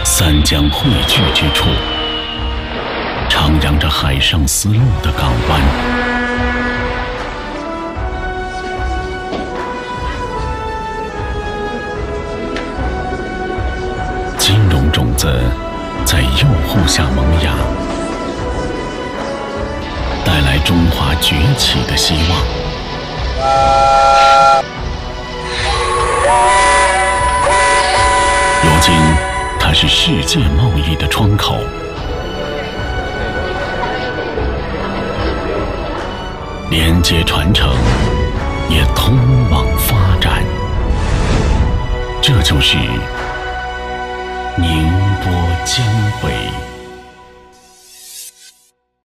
三江汇聚之处，徜徉着海上丝路的港湾。金融种子在诱惑下萌芽，带来中华崛起的希望。如今，它是世界贸易的窗口，连接传承，也通往发展。这就是宁波江北。